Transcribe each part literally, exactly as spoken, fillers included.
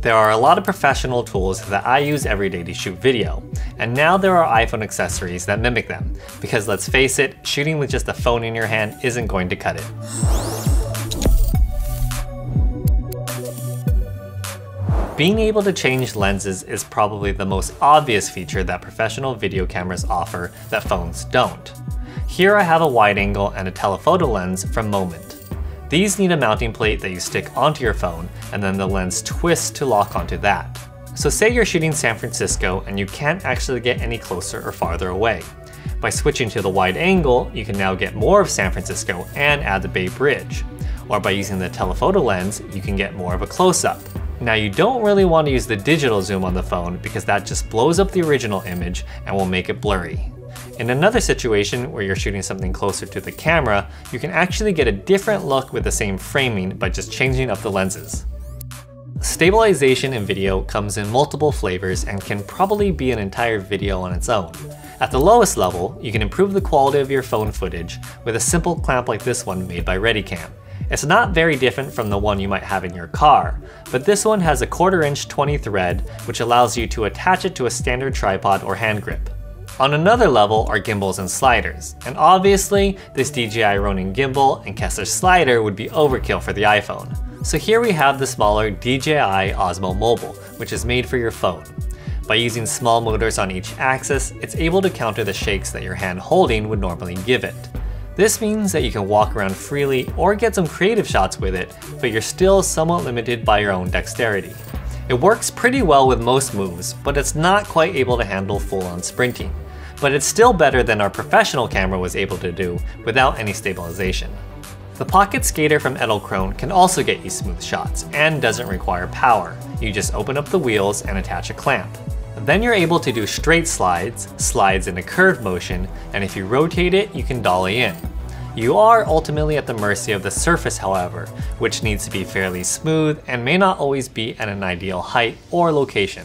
There are a lot of professional tools that I use every day to shoot video, and now there are iPhone accessories that mimic them, because let's face it, shooting with just a phone in your hand isn't going to cut it. Being able to change lenses is probably the most obvious feature that professional video cameras offer that phones don't. Here I have a wide angle and a telephoto lens from Moment. These need a mounting plate that you stick onto your phone, and then the lens twists to lock onto that. So say you're shooting San Francisco and you can't actually get any closer or farther away. By switching to the wide angle, you can now get more of San Francisco and add the Bay Bridge. Or by using the telephoto lens, you can get more of a close-up. Now you don't really want to use the digital zoom on the phone because that just blows up the original image and will make it blurry. In another situation where you're shooting something closer to the camera, you can actually get a different look with the same framing by just changing up the lenses. Stabilization in video comes in multiple flavors and can probably be an entire video on its own. At the lowest level, you can improve the quality of your phone footage with a simple clamp like this one made by Readycam. It's not very different from the one you might have in your car, but this one has a quarter inch twenty thread which allows you to attach it to a standard tripod or hand grip. On another level are gimbals and sliders, and obviously this D J I Ronin gimbal and Kessler slider would be overkill for the iPhone. So here we have the smaller D J I Osmo Mobile, which is made for your phone. By using small motors on each axis, it's able to counter the shakes that your hand holding would normally give it. This means that you can walk around freely or get some creative shots with it, but you're still somewhat limited by your own dexterity. It works pretty well with most moves, but it's not quite able to handle full-on sprinting. But it's still better than our professional camera was able to do without any stabilization. The Pocket Skater from Edelkrone can also get you smooth shots and doesn't require power. You just open up the wheels and attach a clamp. Then you're able to do straight slides, slides in a curved motion, and if you rotate it, you can dolly in. You are ultimately at the mercy of the surface, however, which needs to be fairly smooth and may not always be at an ideal height or location.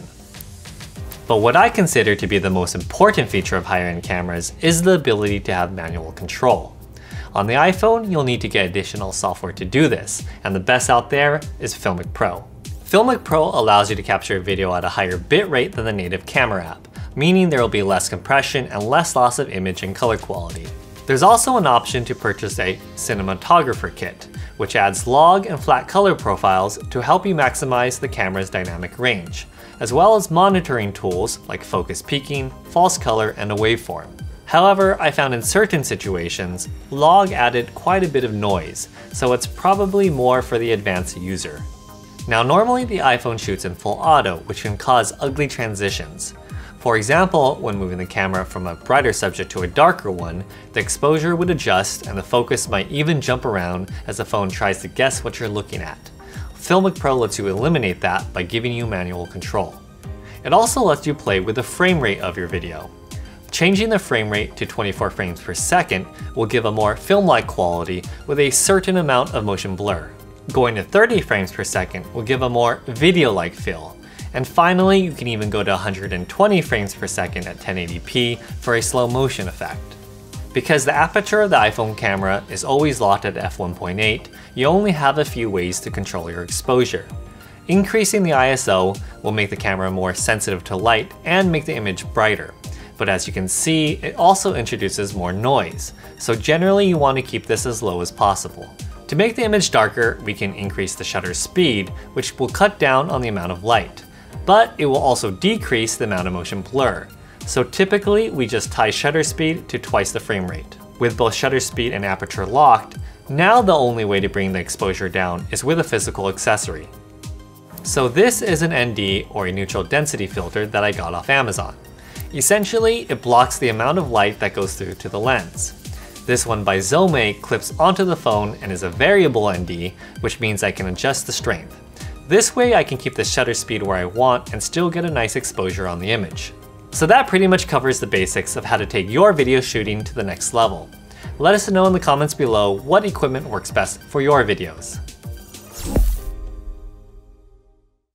But what I consider to be the most important feature of higher-end cameras is the ability to have manual control. On the iPhone, you'll need to get additional software to do this, and the best out there is Filmic Pro. Filmic Pro allows you to capture video at a higher bitrate than the native camera app, meaning there will be less compression and less loss of image and color quality. There's also an option to purchase a cinematographer kit, which adds log and flat color profiles to help you maximize the camera's dynamic range, as well as monitoring tools like focus peaking, false color, and a waveform. However, I found in certain situations, log added quite a bit of noise, so it's probably more for the advanced user. Now normally the iPhone shoots in full auto, which can cause ugly transitions. For example, when moving the camera from a brighter subject to a darker one, the exposure would adjust and the focus might even jump around as the phone tries to guess what you're looking at. Filmic Pro lets you eliminate that by giving you manual control. It also lets you play with the frame rate of your video. Changing the frame rate to twenty-four frames per second will give a more film-like quality with a certain amount of motion blur. Going to thirty frames per second will give a more video-like feel. And finally, you can even go to one hundred twenty frames per second at ten eighty p for a slow motion effect. Because the aperture of the iPhone camera is always locked at f one point eight, you only have a few ways to control your exposure. Increasing the I S O will make the camera more sensitive to light and make the image brighter. But as you can see, it also introduces more noise, so generally you want to keep this as low as possible. To make the image darker, we can increase the shutter speed, which will cut down on the amount of light. But it will also decrease the amount of motion blur. So typically, we just tie shutter speed to twice the frame rate. With both shutter speed and aperture locked, now the only way to bring the exposure down is with a physical accessory. So this is an N D, or a neutral density filter, that I got off Amazon. Essentially, it blocks the amount of light that goes through to the lens. This one by Zome clips onto the phone and is a variable N D, which means I can adjust the strength. This way I can keep the shutter speed where I want and still get a nice exposure on the image. So that pretty much covers the basics of how to take your video shooting to the next level. Let us know in the comments below what equipment works best for your videos.